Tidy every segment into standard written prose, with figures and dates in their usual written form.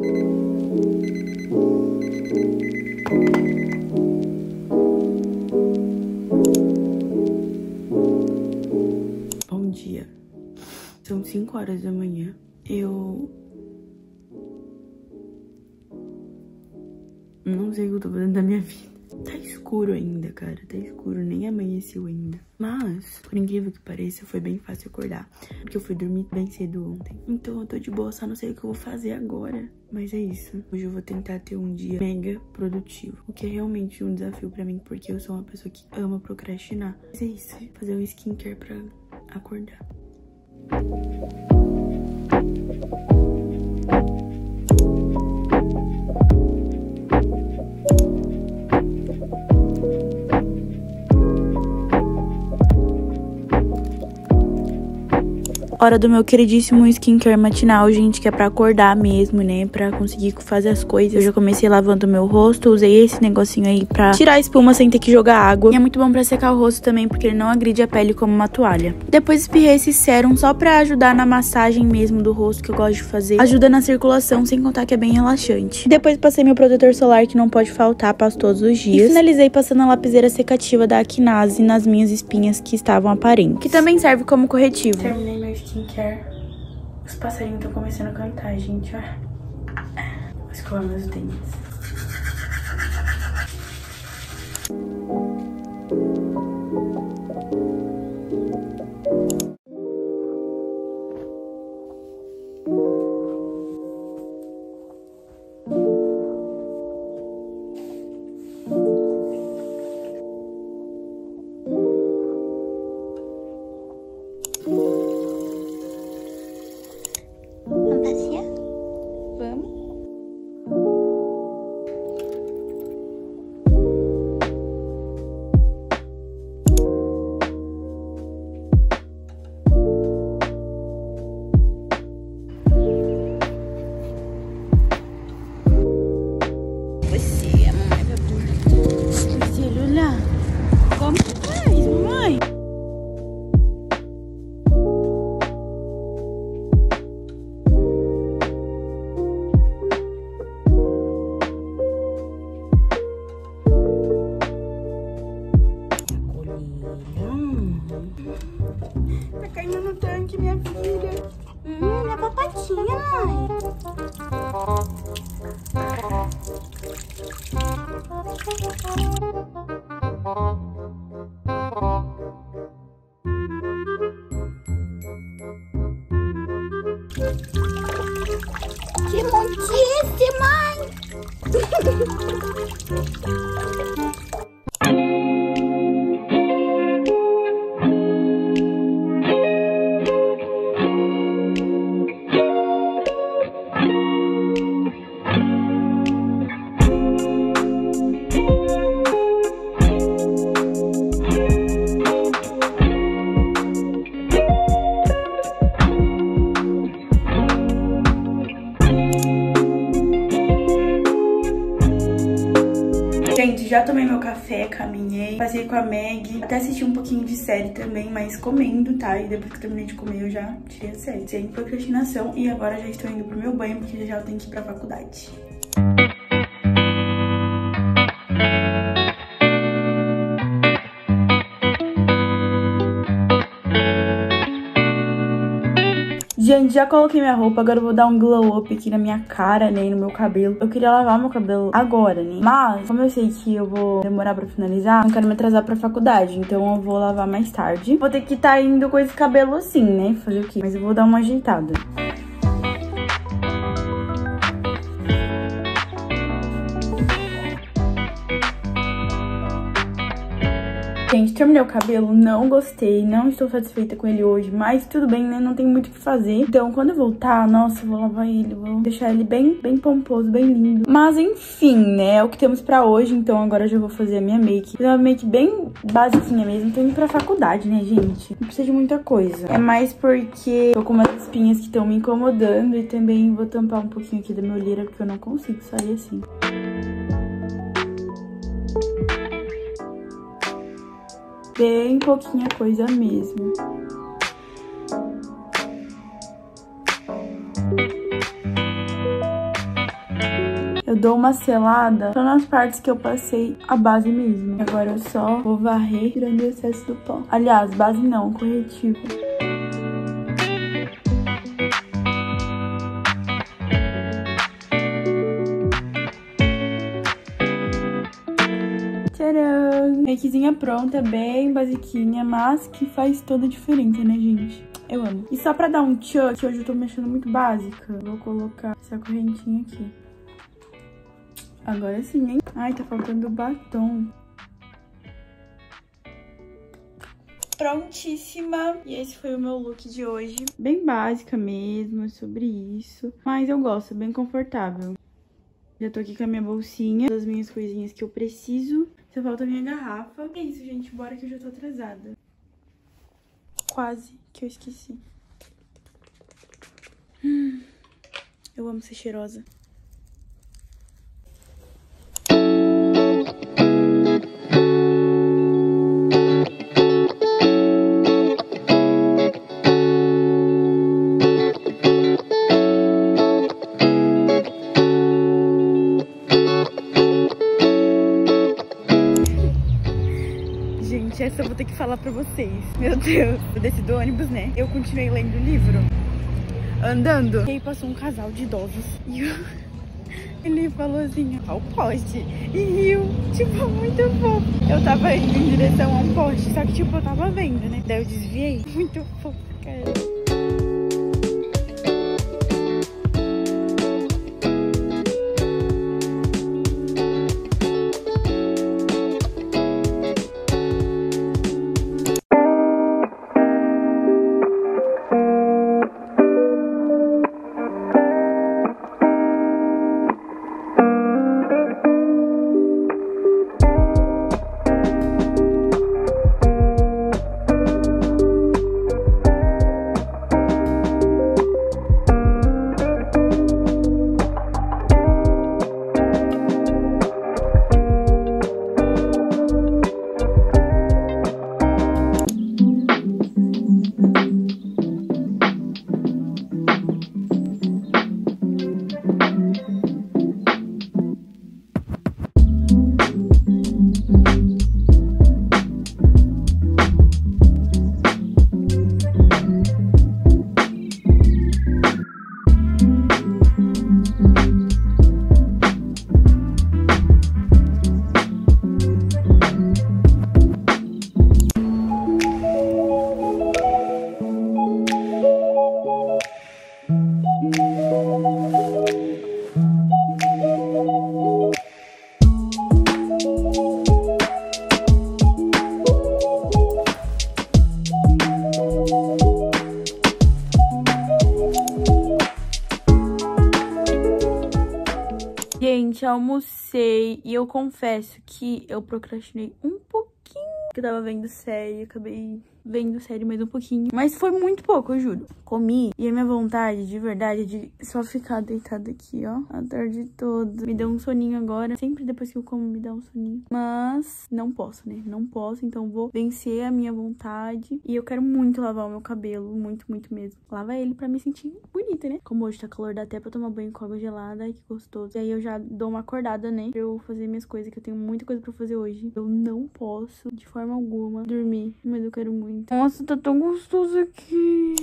Bom dia. São 5 horas da manhã. Eu não sei o que eu tô fazendo da minha vida. Tá escuro ainda, cara. Tá escuro, nem amanheceu ainda. Mas, por incrível que pareça, foi bem fácil acordar. Porque eu fui dormir bem cedo ontem. Então eu tô de boa, só não sei o que eu vou fazer agora. Mas é isso. Hoje eu vou tentar ter um dia mega produtivo. O que é realmente um desafio pra mim, porque eu sou uma pessoa que ama procrastinar. Mas é isso. Fazer um skincare pra acordar. Hora do meu queridíssimo skincare matinal, gente, que é pra acordar mesmo, né, pra conseguir fazer as coisas. Eu já comecei lavando o meu rosto, usei esse negocinho aí pra tirar a espuma sem ter que jogar água. E é muito bom pra secar o rosto também, porque ele não agride a pele como uma toalha. Depois espirrei esse sérum só pra ajudar na massagem mesmo do rosto, que eu gosto de fazer. Ajuda na circulação, sem contar que é bem relaxante. Depois passei meu protetor solar, que não pode faltar, passo todos os dias. E finalizei passando a lapiseira secativa da Akinaze nas minhas espinhas que estavam aparentes, que também serve como corretivo. Terminei meu skincare. Os passarinhos estão começando a cantar, gente, ó. Vou escovar meus dentes. Tá caindo no tanque, minha filha. Minha papatinha, mãe. Que montice, mãe. Gente, já tomei meu café, caminhei, passei com a Meg, até assisti um pouquinho de série também, mas comendo, tá? E depois que eu terminei de comer, eu já tirei a série. Sem procrastinação, e agora já estou indo pro meu banho, porque já eu tenho que ir pra faculdade. Gente, já coloquei minha roupa, agora eu vou dar um glow up aqui na minha cara, né, e no meu cabelo. Eu queria lavar meu cabelo agora, né, mas como eu sei que eu vou demorar pra finalizar, não quero me atrasar pra faculdade, então eu vou lavar mais tarde. Vou ter que estar indo com esse cabelo assim, né, fazer o quê? Mas eu vou dar uma ajeitada. Gente, terminei o cabelo, não gostei, não estou satisfeita com ele hoje, mas tudo bem, né, não tem muito o que fazer. Então, quando eu voltar, nossa, eu vou lavar ele, vou deixar ele bem pomposo, bem lindo. Mas, enfim, né, é o que temos pra hoje, então agora eu já vou fazer a minha make. Fazer uma make bem basiquinha mesmo, tô indo pra faculdade, né, gente? Não precisa de muita coisa. É mais porque tô com umas espinhas que estão me incomodando e também vou tampar um pouquinho aqui da minha olheira, porque eu não consigo sair assim. Bem pouquinha coisa mesmo. eu dou uma selada só nas partes que eu passei a base mesmo. Agora eu só vou varrer, tirando o excesso do pó. Aliás, base não, corretivo. Tcharam! Makezinha pronta, bem basiquinha, mas que faz toda a diferença, né, gente? Eu amo. E só pra dar um tchan, que hoje eu tô mexendo muito básica, vou colocar essa correntinha aqui. Agora sim, hein? Ai, tá faltando batom. Prontíssima! E esse foi o meu look de hoje. Bem básica mesmo, é sobre isso. Mas eu gosto, bem confortável. Já tô aqui com a minha bolsinha, das minhas coisinhas que eu preciso. Só falta a minha garrafa. É isso, gente. Bora que eu já tô atrasada. Quase que eu esqueci. Eu amo ser cheirosa. Gente, essa eu vou ter que falar pra vocês. Meu Deus, eu desci do ônibus, né? Eu continuei lendo o livro, andando. E aí passou um casal de idosos. E ele falou assim, ao poste. E riu, tipo, muito fofo. Eu tava indo em direção a um poste, só que tipo, eu tava vendo, né? Daí eu desviei. Muito fofo, cara. Gente, almocei e eu confesso que eu procrastinei um pouquinho, porque eu tava vendo série, acabei vendo série mais um pouquinho. Mas foi muito pouco, eu juro. Comi e a minha vontade, de verdade, é de só ficar deitada aqui, ó, a tarde toda. Me deu um soninho agora. Sempre depois que eu como me dá um soninho. Mas não posso, né? Não posso, então vou vencer a minha vontade. E eu quero muito lavar o meu cabelo, muito, muito mesmo. Lava ele pra me sentir bonita, né? Como hoje tá calor, dá até pra tomar banho com água gelada. Ai, que gostoso. E aí eu já dou uma acordada, né? Pra eu fazer minhas coisas, que eu tenho muita coisa pra fazer hoje. Eu não posso, de forma alguma, dormir. Mas eu quero muito. Nossa, tá tão gostoso aqui.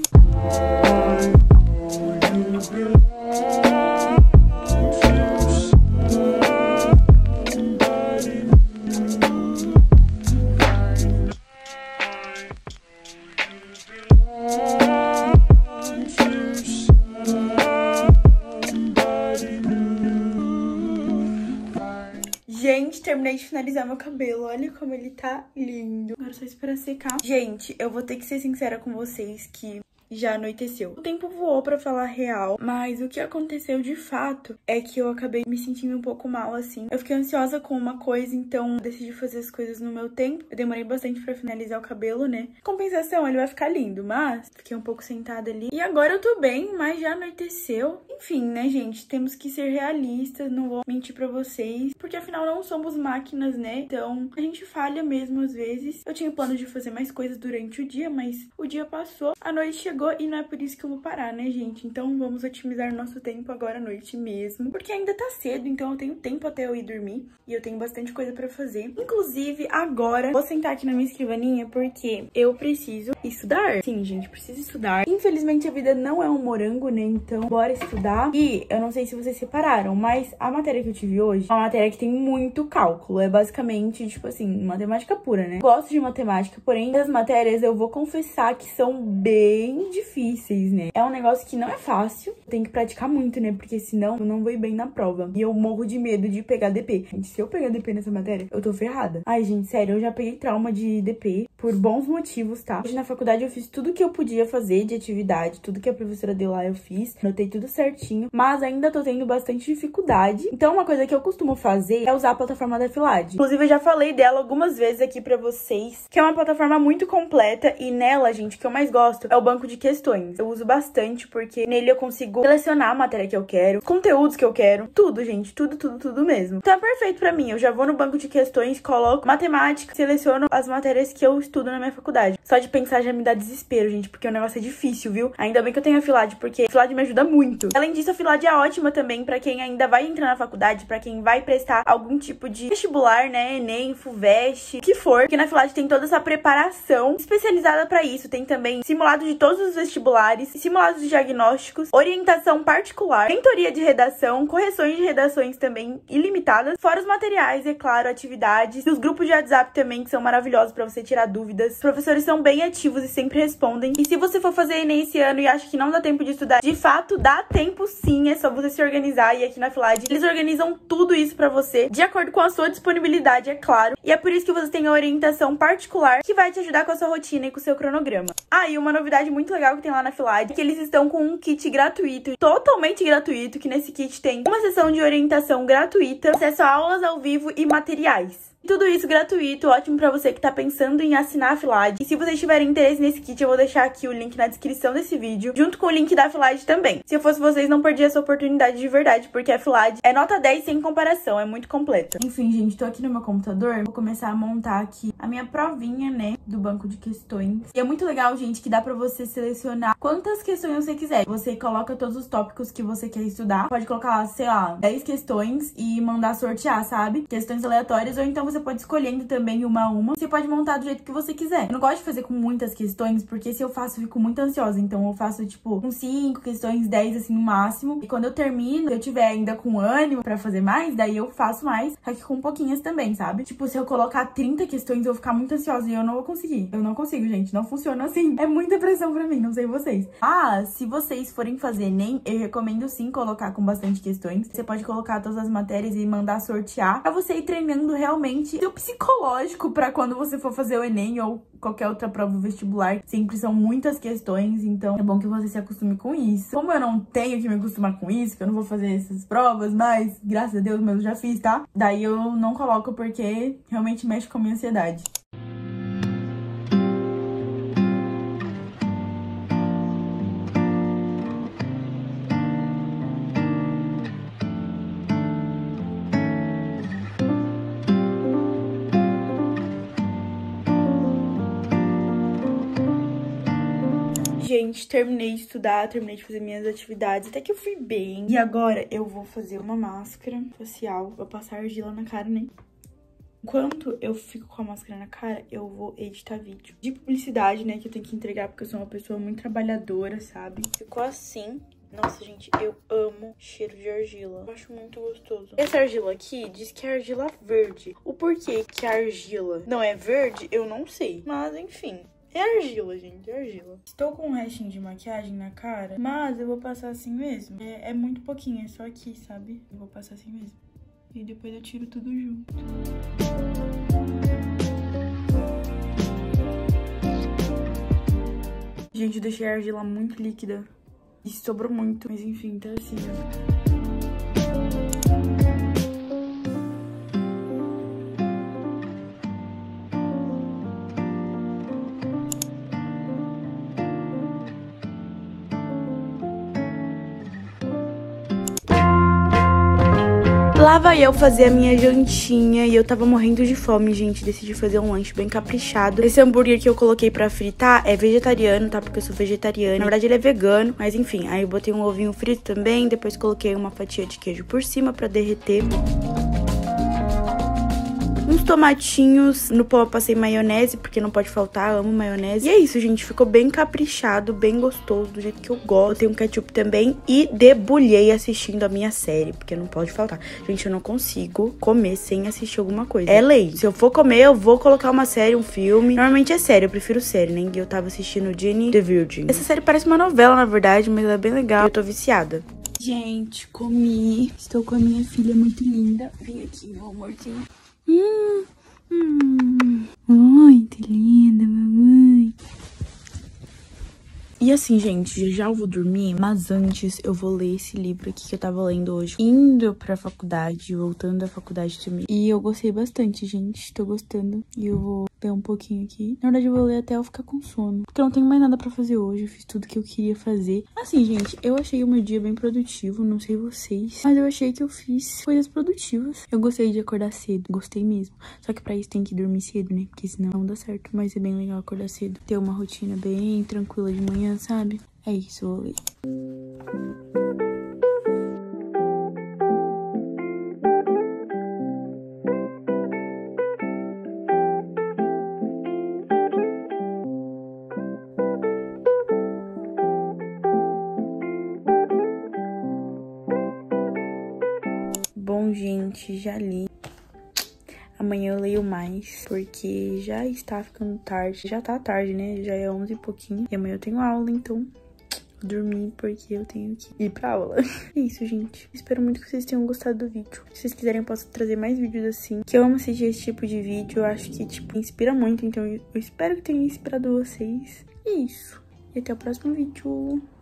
Gente, terminei de finalizar meu cabelo. Olha como ele tá lindo. Agora é só esperar secar. Gente, eu vou ter que ser sincera com vocês que já anoiteceu. O tempo voou pra falar a real, mas o que aconteceu de fato é que eu acabei me sentindo um pouco mal, assim. Eu fiquei ansiosa com uma coisa, então decidi fazer as coisas no meu tempo. Eu demorei bastante pra finalizar o cabelo, né? Compensação, ele vai ficar lindo, mas fiquei um pouco sentada ali. E agora eu tô bem, mas já anoiteceu. Enfim, né, gente? Temos que ser realistas, não vou mentir pra vocês, porque afinal não somos máquinas, né? Então a gente falha mesmo às vezes. Eu tinha plano de fazer mais coisas durante o dia, mas o dia passou, a noite chegou chegou e não é por isso que eu vou parar, né, gente? Então vamos otimizar nosso tempo agora à noite mesmo, porque ainda tá cedo, então eu tenho tempo até eu ir dormir e eu tenho bastante coisa pra fazer. Inclusive, agora, vou sentar aqui na minha escrivaninha porque eu preciso estudar. Sim, gente, preciso estudar. Infelizmente, a vida não é um morango, né? Então, bora estudar. E eu não sei se vocês separaram, mas a matéria que eu tive hoje é uma matéria que tem muito cálculo. É basicamente, tipo assim, matemática pura, né? Gosto de matemática, porém, as matérias eu vou confessar que são bem difíceis, né? É um negócio que não é fácil. Tem que praticar muito, né? Porque senão eu não vou ir bem na prova. E eu morro de medo de pegar DP. Gente, se eu pegar DP nessa matéria, eu tô ferrada. Ai, gente, sério, eu já peguei trauma de DP por bons motivos, tá? Hoje na faculdade eu fiz tudo que eu podia fazer de atividade, tudo que a professora deu lá eu fiz, anotei tudo certinho, mas ainda tô tendo bastante dificuldade. Então uma coisa que eu costumo fazer é usar a plataforma da Filad. Inclusive eu já falei dela algumas vezes aqui pra vocês, que é uma plataforma muito completa e nela, gente, o que eu mais gosto é o banco de questões. Eu uso bastante porque nele eu consigo selecionar a matéria que eu quero, os conteúdos que eu quero, tudo, gente, tudo mesmo. Então é perfeito pra mim, eu já vou no banco de questões, coloco matemática, seleciono as matérias que eu estudo na minha faculdade. Só de pensar já me dá desespero, gente, porque o negócio é difícil, viu? Ainda bem que eu tenho a Filad, porque a Filad me ajuda muito. Além disso, a Filad é ótima também pra quem ainda vai entrar na faculdade, pra quem vai prestar algum tipo de vestibular, né? Enem, FUVEST, o que for. Porque na Filad tem toda essa preparação especializada pra isso. Tem também simulado de todos os vestibulares, simulados de diagnósticos, orientação particular, mentoria de redação, correções de redações também ilimitadas, fora os materiais, é claro, atividades. E os grupos de WhatsApp também, que são maravilhosos pra você tirar dúvidas. Os professores são bem ativos e sempre respondem. E se você for fazer Enem esse ano e acha que não dá tempo de estudar, de fato dá tempo sim, é só você se organizar. E aqui na Filad eles organizam tudo isso pra você, de acordo com a sua disponibilidade, é claro. E é por isso que você tem a orientação particular, que vai te ajudar com a sua rotina e com o seu cronograma. Ah, e uma novidade muito legal que tem lá na Filad é que eles estão com um kit gratuito, totalmente gratuito, que nesse kit tem uma sessão de orientação gratuita, acesso a aulas ao vivo e materiais. Tudo isso gratuito, ótimo pra você que tá pensando em assinar a Filad. E se vocês tiverem interesse nesse kit, eu vou deixar aqui o link na descrição desse vídeo, junto com o link da Filad também. Se eu fosse vocês, não perdia essa oportunidade de verdade, porque a Filad é nota 10 sem comparação, é muito completa. Enfim, gente, tô aqui no meu computador, vou começar a montar aqui a minha provinha, né, do banco de questões. E é muito legal, gente, que dá pra você selecionar quantas questões você quiser. Você coloca todos os tópicos que você quer estudar, pode colocar, sei lá, 10 questões e mandar sortear, sabe? Questões aleatórias, ou então você pode escolhendo também uma a uma. Você pode montar do jeito que você quiser. Eu não gosto de fazer com muitas questões, porque se eu faço, eu fico muito ansiosa. Então eu faço, tipo, com 5 questões, 10, assim, no máximo. E quando eu termino, se eu tiver ainda com ânimo pra fazer mais, daí eu faço mais, só que com pouquinhas também, sabe? Tipo, se eu colocar 30 questões, eu vou ficar muito ansiosa e eu não vou conseguir. Eu não consigo, gente. Não funciona assim. É muita pressão pra mim, não sei vocês. Ah, se vocês forem fazer Enem, eu recomendo sim colocar com bastante questões. Você pode colocar todas as matérias e mandar sortear, pra você ir treinando realmente seu psicológico pra quando você for fazer o Enem ou qualquer outra prova vestibular. Sempre são muitas questões, então é bom que você se acostume com isso. Como eu não tenho que me acostumar com isso, que eu não vou fazer essas provas, mas graças a Deus, eu já fiz, tá? Daí eu não coloco porque realmente mexe com a minha ansiedade. Gente, terminei de estudar, terminei de fazer minhas atividades, até que eu fui bem. E agora eu vou fazer uma máscara facial, vou passar argila na cara, né? Enquanto eu fico com a máscara na cara, eu vou editar vídeo de publicidade, né, que eu tenho que entregar, porque eu sou uma pessoa muito trabalhadora, sabe? Ficou assim. Nossa, gente, eu amo cheiro de argila. Eu acho muito gostoso. Essa argila aqui diz que é argila verde. O porquê que a argila não é verde, eu não sei. Mas, enfim... é argila, gente, é argila. Estou com um restinho de maquiagem na cara, mas eu vou passar assim mesmo. É muito pouquinho, é só aqui, sabe? Eu vou passar assim mesmo. E depois eu tiro tudo junto. Gente, eu deixei a argila muito líquida. E sobrou muito, mas enfim, tá assim, ó. Lá vai eu fazer a minha jantinha e eu tava morrendo de fome, gente. Decidi fazer um lanche bem caprichado. Esse hambúrguer que eu coloquei pra fritar é vegetariano, tá? Porque eu sou vegetariana. Na verdade ele é vegano, mas enfim. Aí eu botei um ovinho frito também, depois coloquei uma fatia de queijo por cima pra derreter. Uns tomatinhos, no pão eu passei maionese, porque não pode faltar, amo maionese. E é isso, gente, ficou bem caprichado, bem gostoso, do jeito que eu gosto. Tem um ketchup também e debulhei assistindo a minha série, porque não pode faltar. Gente, eu não consigo comer sem assistir alguma coisa. É lei. Se eu for comer, eu vou colocar uma série, um filme. Normalmente é série, eu prefiro série, né? E eu tava assistindo Ginny the Virgin. Essa série parece uma novela, na verdade, mas ela é bem legal. Eu tô viciada. Gente, comi. Estou com a minha filha muito linda. Vem aqui, meu amorzinho. Muito linda, mamãe. E assim, gente, já eu vou dormir, mas antes eu vou ler esse livro aqui que eu tava lendo hoje. Indo pra faculdade, voltando da faculdade também. E eu gostei bastante, gente, tô gostando. E eu vou ler um pouquinho aqui. Na verdade, eu vou ler até eu ficar com sono. Porque eu não tenho mais nada pra fazer hoje, eu fiz tudo que eu queria fazer. Assim, gente, eu achei o meu dia bem produtivo, não sei vocês. Mas eu achei que eu fiz coisas produtivas. Eu gostei de acordar cedo, gostei mesmo. Só que pra isso tem que dormir cedo, né? Porque senão não dá certo. Mas é bem legal acordar cedo. Ter uma rotina bem tranquila de manhã, sabe? É isso, eu vou ler. Bom, gente, já li. Amanhã eu leio mais, porque já está ficando tarde. Já tá tarde, né? Já é 11 e pouquinho. E amanhã eu tenho aula, então vou dormir porque eu tenho que ir pra aula. É isso, gente. Espero muito que vocês tenham gostado do vídeo. Se vocês quiserem, eu posso trazer mais vídeos assim. Que eu amo assistir esse tipo de vídeo. Eu acho que, tipo, inspira muito. Então eu espero que tenha inspirado vocês. E é isso. E até o próximo vídeo.